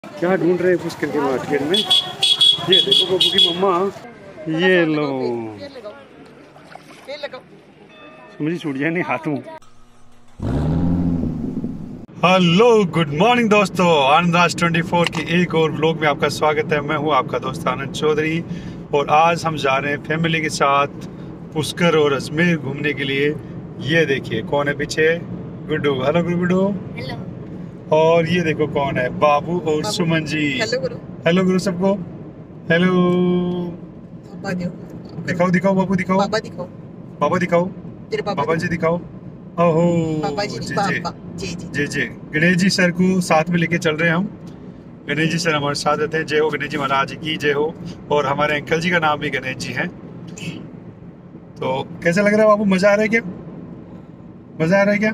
क्या ढूंढ रहे हैं पुष्कर के मार्केट में? ये देखो बबू की मम्मा, ये लो मुझे छूट जाए नहीं हाथों। हेलो गुड मॉर्निंग दोस्तों, आनंदराज 24 के एक और व्लॉग में आपका स्वागत है। मैं हूं आपका दोस्त आनंद चौधरी और आज हम जा रहे हैं फैमिली के साथ पुष्कर और अजमेर घूमने के लिए। ये देखिए कौन है पीछे, गुड्डू। हेलो गुड्डू। हेलो। और ये देखो कौन है, बाबू और सुमन जी। हेलो गुरु। हेलो गुरु सबको। हेलो। दिखाओ दिखाओ बाबू, दिखाओ पापा दिखाओ, पापा दिखाओ, तेरे पापा जी दिखाओ। ओहो पापा जी जी पापा जी जी जी जी। गणेश जी सर को साथ में लेके चल रहे हैं हम। गणेश जी सर हमारे साथ रहते हैं। जय हो गणेश जी महाराज की जय हो। और हमारे अंकल जी का नाम भी गणेश जी है। तो कैसा लग रहा है बाबू, मजा आ रहा है क्या? मजा आ रहा है क्या?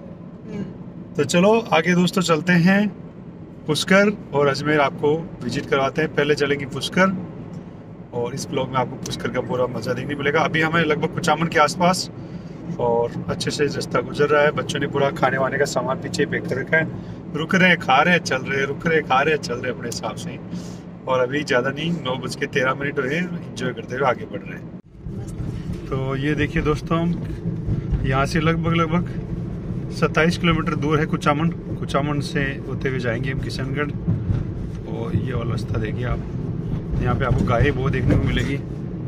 तो चलो आगे दोस्तों चलते हैं पुष्कर और अजमेर, आपको विजिट करवाते हैं। पहले चलेंगे पुष्कर और इस ब्लॉग में आपको पुष्कर का पूरा मजा देखने मिलेगा। अभी हमें लगभग कुचामन के आसपास और अच्छे से रास्ता गुजर रहा है। बच्चों ने पूरा खाने वाने का सामान पीछे पैक कर रखा है। रुक रहे हैं, खा रहे हैं, चल रहे हैं, रुक रहे हैं, खा रहे हैं, चल रहे हैं अपने हिसाब से। और अभी ज़्यादा नहीं, 9:13 हुए, इंजॉय करते हुए आगे बढ़ रहे हैं। तो ये देखिए दोस्तों, यहाँ से लगभग 27 किलोमीटर दूर है कुचामन। कुचामन से होते हुए जाएंगे हम किशनगढ़। और ये वाला रास्ता देखिए आप, यहाँ पे आपको गाय बहुत देखने को मिलेगी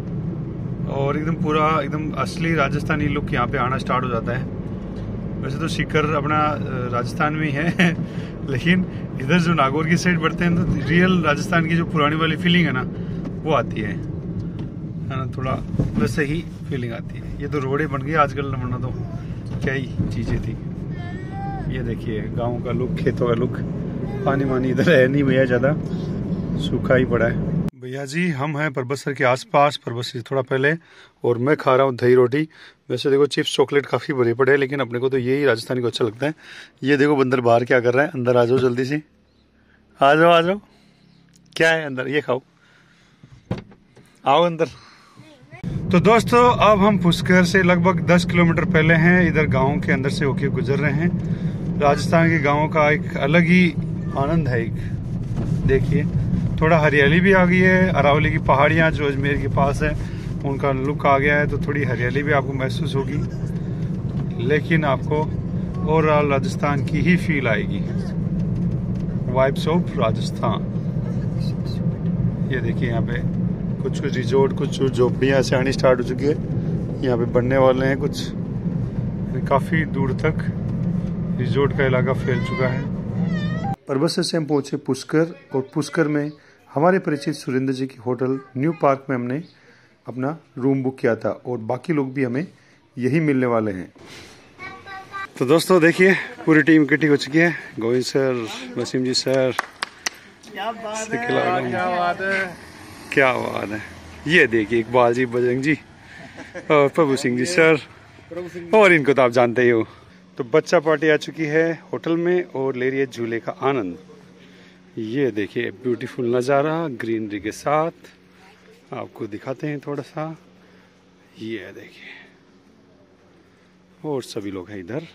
और एकदम पूरा एकदम असली राजस्थानी लुक यहाँ पे आना स्टार्ट हो जाता है। वैसे तो सीकर अपना राजस्थान में ही है लेकिन इधर जो नागौर की साइड बढ़ते हैं तो रियल राजस्थान की जो पुरानी वाली फीलिंग है ना वो आती है ना, थोड़ा वैसे ही फीलिंग आती है। ये तो रोडें बन गई आजकल, वरना तो क्या ही चीजें थी। ये देखिए गाँव का लुक, खेतों का लुक। पानी वानी इधर है नहीं भैया, ज्यादा सूखा ही पड़ा है। भैया जी हम हैं परबतसर के आसपास, परबतसर से थोड़ा पहले, और मैं खा रहा हूँ दही रोटी। वैसे देखो चिप्स चॉकलेट काफ़ी भरे पड़े हैं, लेकिन अपने को तो यही राजस्थानी को अच्छा लगता है। ये देखो बंदर बाहर क्या कर रहा है, अंदर आ जाओ जल्दी से, आ जाओ आ जाओ। क्या है अंदर, ये खाओ, आओ अंदर। तो दोस्तों अब हम पुष्कर से लगभग 10 किलोमीटर पहले हैं। इधर गाँव के अंदर से होके गुजर रहे हैं। राजस्थान के गाँव का एक अलग ही आनंद है। एक देखिए थोड़ा हरियाली भी आ गई है। अरावली की पहाड़ियाँ जो अजमेर के पास है उनका लुक आ गया है, तो थोड़ी हरियाली भी आपको महसूस होगी, लेकिन आपको ओवरऑल राजस्थान की ही फील आएगी, वाइब्स ऑफ राजस्थान। ये देखिए यहाँ पे कुछ रिजोर्ट, कुछ झोपड़ियाँ ऐसे आनी स्टार्ट हो चुकी है। यहाँ पे बनने वाले हैं कुछ, काफ़ी दूर तक रिजोर्ट का इलाका फैल चुका है। परबतसर से हम पहुँचे पुष्कर, और पुष्कर में हमारे परिचित सुरेंद्र जी की होटल न्यू पार्क में हमने अपना रूम बुक किया था, और बाकी लोग भी हमें यही मिलने वाले हैं। तो दोस्तों देखिए पूरी टीम इकट्ठी हो चुकी है। गोविंद सर, वसीम जी सर, क्या बात है, क्या बात है, क्या बात है। ये देखिए इकबाल जी, बजरंग जी और प्रभु सिंह जी सर, और इनको तो आप जानते ही हो। तो बच्चा पार्टी आ चुकी है होटल में और ले रही है झूले का आनंद। ये देखिए ब्यूटीफुल नज़ारा ग्रीनरी के साथ, आपको दिखाते हैं थोड़ा सा। ये देखिए, और सभी लोग हैं इधर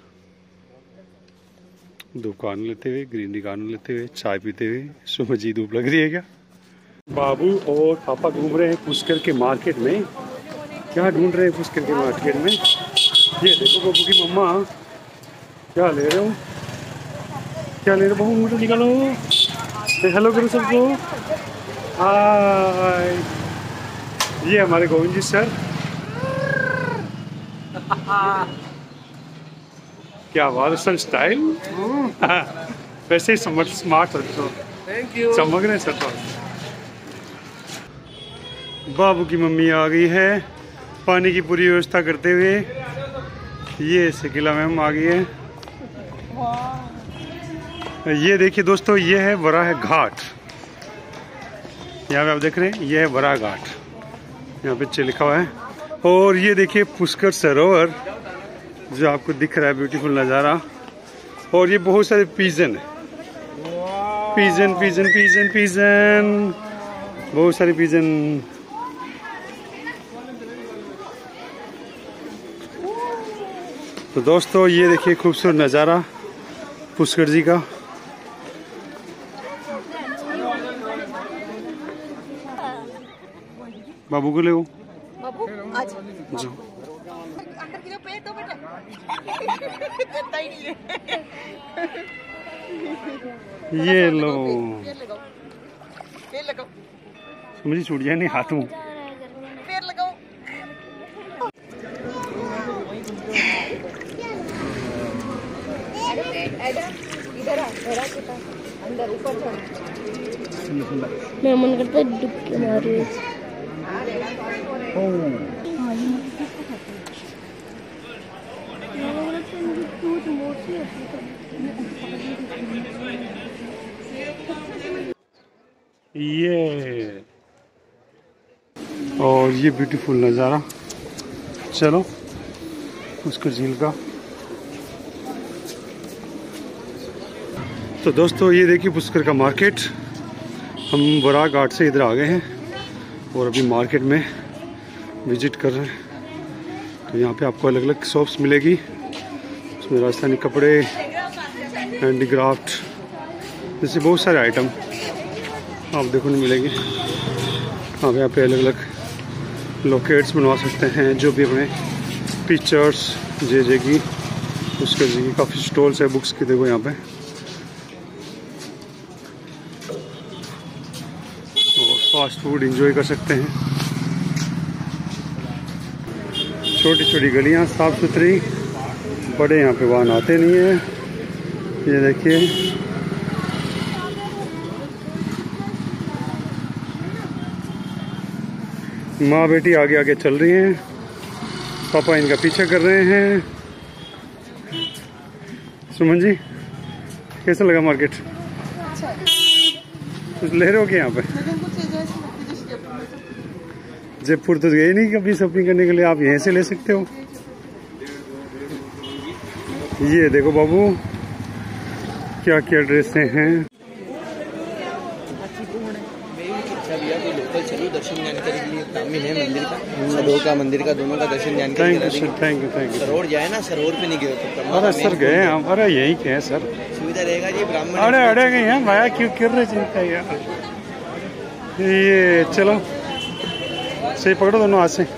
धूप का आनंद लेते हुए, ग्रीनरी का आनंद लेते हुए, चाय पीते हुए। सुबह जी धूप लग रही है क्या? बाबू और पापा घूम रहे हैं पुष्कर के मार्केट में। क्या ढूंढ रहे हैं पुष्कर के मार्केट में? ये देखो बाबू की मम्मा, क्या ले रहे हो, क्या ले रहे हो बहू, मुझे निकालो। हेलो करो सबको, हाय। ये हमारे गोविंद जी सर। क्या बात, सर स्टाइल वैसे ही स्मार्ट हो, थैंक यू, चमक रहे सर। तो बाबू की मम्मी आ गई है पानी की पूरी व्यवस्था करते हुए। ये शकीला मैम आ गई है। ये देखिए दोस्तों, ये है वराह घाट। यहाँ पे आप देख रहे हैं, ये है वराह घाट, यहाँ पे लिखा हुआ है। और ये देखिए पुष्कर सरोवर जो आपको दिख रहा है, ब्यूटीफुल नज़ारा। और ये बहुत सारे पिजन है, पिजन पिजन पिजन पिजन, बहुत सारे पिजन। तो दोस्तों ये देखिए खूबसूरत नज़ारा पुष्कर जी का। बाबू को ले वो बाबू आज जाओ। अंदर की पे तो बेटा करता ही नहीं है। ये लो पेड़ लगाओ मुझे छूट जाए नहीं हाथ में। पेड़ लगाओ। इधर आ घड़ा के पास अंदर ऊपर चढ़। मैं मन करता है डुबकी मारूं। ये और ये ब्यूटीफुल नज़ारा। चलो उसको झील का। तो दोस्तों ये देखिए पुष्कर का मार्केट। हम बराह घाट से इधर आ गए हैं और अभी मार्केट में विजिट कर रहे हैं। तो यहाँ पे आपको अलग अलग शॉप्स मिलेगी। उसमें राजस्थानी कपड़े, हैंडीक्राफ्ट जैसे बहुत सारे आइटम आप देखने मिलेंगे। आप यहाँ पे अलग अलग लोकेट्स बनवा सकते हैं, जो भी अपने पिक्चर्स जे की उसके जी की काफ़ी स्टॉल्स है बुक्स की। देखो यहाँ पे और फास्ट फूड एंजॉय कर सकते हैं। छोटी छोटी गलियाँ साफ सुथरी, बड़े यहाँ पे वाहन आते नहीं है। ये देखिए माँ बेटी आगे आगे चल रही हैं, पापा इनका पीछा कर रहे हैं। सुमन जी कैसा लगा मार्केट? कुछ ले रहे हो क्या यहाँ पे? जयपुर तो गए नहीं कभी शॉपिंग करने के लिए, आप यहीं से ले सकते हो। ये देखो बाबू क्या क्या ड्रेसें हैं। लोकल चलिए दर्शन जानकारी के लिए ग्रामीण है मंदिर का, सदों का मंदिर का, दोनों का दर्शन जानकारी। Thank you. सरोवर जाए ना, सरोवर पे नहीं गए तो। अरे सर गए हम, अरे यही क्या है सर, सुविधा रहेगा जी ब्राह्मण। अरे गए हैं भाया, क्यों कर रहे चिंता यार। ये चलो सही पकड़ो दोनों हाथ से।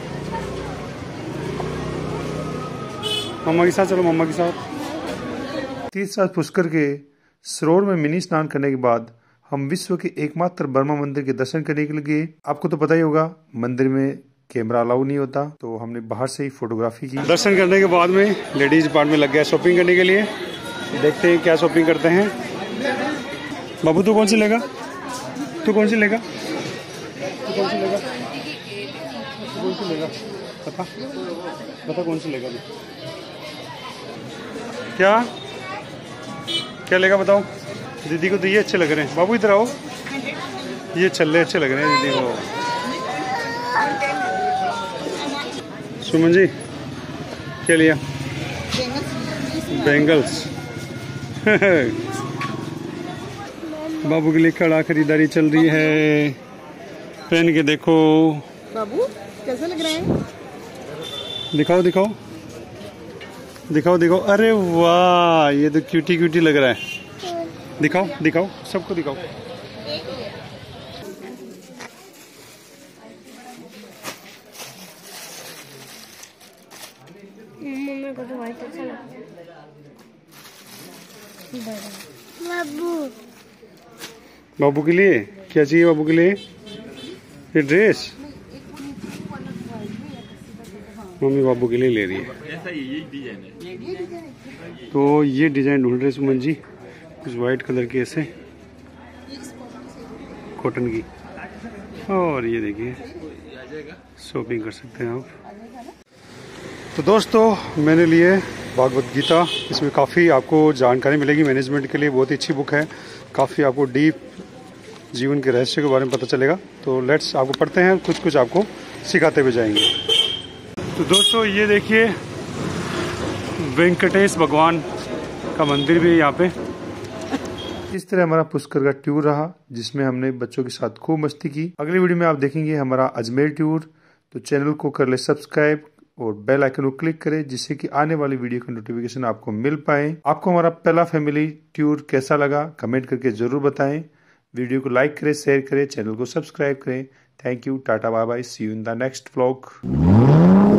मम्मा के साथ चलो, मम्मा के साथ। तीर्थ साथ पुष्कर के सरोवर में मिनी स्नान करने के बाद हम विश्व के एकमात्र बर्मा मंदिर के दर्शन करने के लिए। आपको तो पता ही होगा मंदिर में कैमरा अलाउ नहीं होता, तो हमने बाहर से ही फोटोग्राफी की। दर्शन करने के बाद में लेडीज पार्ट में लग गया शॉपिंग करने के लिए। देखते हैं क्या शॉपिंग करते हैं। बाबू तू कौन सी लेगा? तू कौन सी लेगा? बता कौन सी लेगा? क्या लेगा बताओ। दीदी को तो ये अच्छे लग रहे हैं। बाबू इधर आओ, ये छल्ले अच्छे लग रहे हैं दीदी को। सुमन जी क्या लिया? बेंगल्स बाबू के लिए कड़ा खरीदारी चल रही है। पहन के देखो बाबू कैसा लग रहा है? दिखाओ। अरे वाह ये तो क्यूटी लग रहा है। दिखाओ सबको दिखाओ। मम्मी को तो व्हाइट अच्छा लगता है। बाबू के लिए क्या चाहिए? बाबू के लिए ये ड्रेस मम्मी बाबू के लिए ले रही है। तो ये डिजाइन ढूंढ रहे सुमन जी, कुछ व्हाइट कलर की ऐसे कॉटन की। और ये देखिए शॉपिंग कर सकते हैं आप। तो दोस्तों मैंने लिए भागवत गीता। इसमें काफ़ी आपको जानकारी मिलेगी मैनेजमेंट के लिए, बहुत ही अच्छी बुक है। काफ़ी आपको डीप जीवन के रहस्य के बारे में पता चलेगा। तो लेट्स आपको पढ़ते हैं, कुछ आपको सिखाते हुए जाएंगे। तो दोस्तों ये देखिए वेंकटेश भगवान का मंदिर भी है यहाँ पे। इस तरह हमारा पुष्कर का टूर रहा, जिसमें हमने बच्चों के साथ खूब मस्ती की। अगली वीडियो में आप देखेंगे हमारा अजमेर टूर। तो चैनल को कर ले सब्सक्राइब और बेल आइकन को क्लिक करें, जिससे कि आने वाली वीडियो का नोटिफिकेशन आपको मिल पाए। आपको हमारा पहला फैमिली टूर कैसा लगा कमेंट करके जरूर बताएं। वीडियो को लाइक करें, शेयर करें, चैनल को सब्सक्राइब करें। Thank you, tata bye bye, see you in the next vlog.